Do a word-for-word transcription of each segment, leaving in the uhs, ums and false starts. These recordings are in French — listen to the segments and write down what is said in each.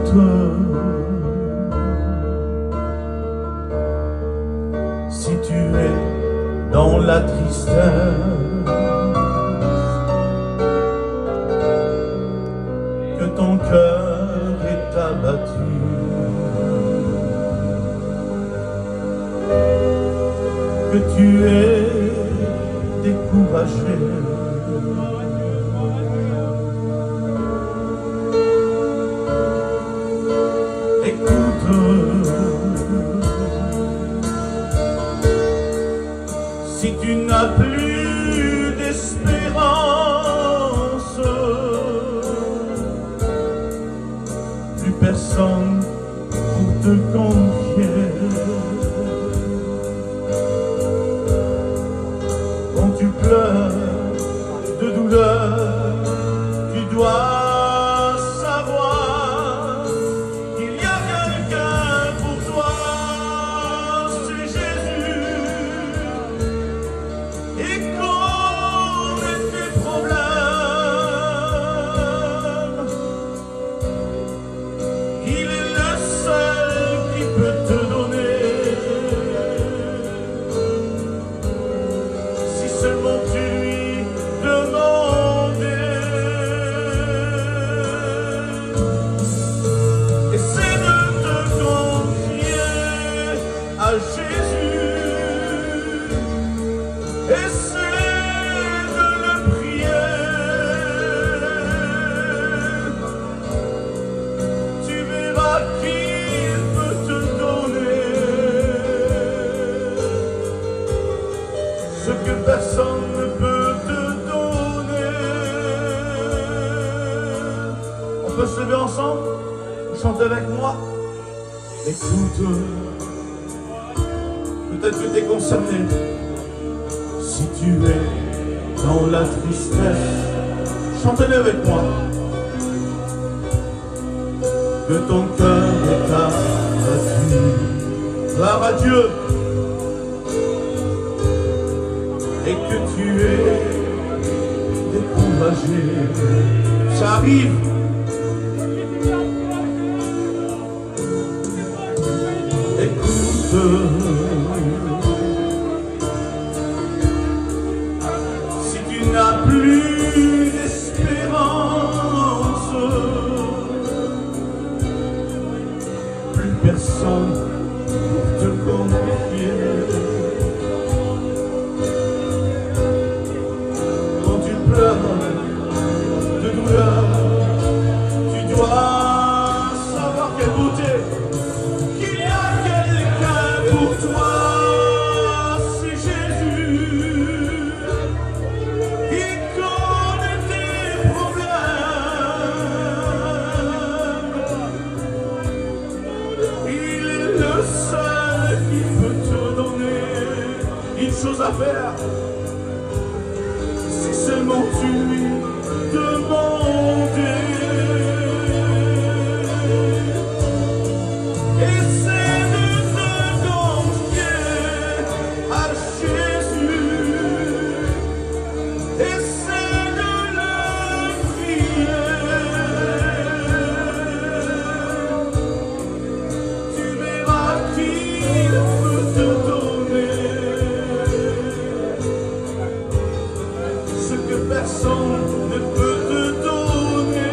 Écoute, si tu es dans la tristesse, que ton cœur est abattu, que tu es découragé, écoute, si tu n'as plus d'espérance, plus personne pour te confier, quand tu pleures de douleur, tu dois personne ne peut te donner. On peut se lever ensemble, chanter avec moi. Écoute, peut-être que tu es concerné. Si tu es dans la tristesse, chantez-le avec moi. Que ton cœur est abattu, gloire à Dieu. Et que tu es découragé, ça arrive. Écoute, si tu n'as plus d'espérance, plus personne pour te confier. De douleur, tu dois savoir quelle beauté, qu'il y a quelqu'un pour toi, c'est Jésus. Il connaît tes problèmes, il est le seul qui peut te donner une chose à faire. Seulement tu lui demandais. Essaie de te confier à Jésus. Essaie de le prier. Tu verras qu'il peut te donner personne ne peut te donner.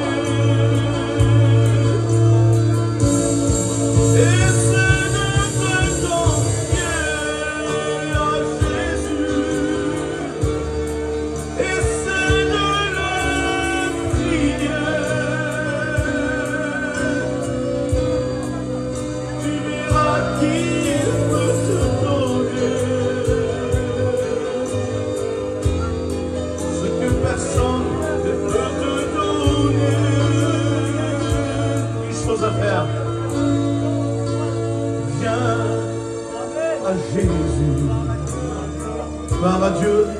Essaie de te confier à Jésus. Essaie de le prier. Tu verras qu'il peut te donner personne ne peut te donner. Une chose à faire. Viens à Jésus. Gloire à Dieu.